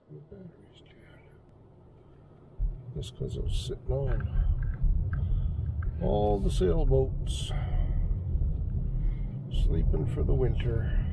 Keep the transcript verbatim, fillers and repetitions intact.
The battery's dead. Just because I was sitting on all the sailboats, sleeping for the winter.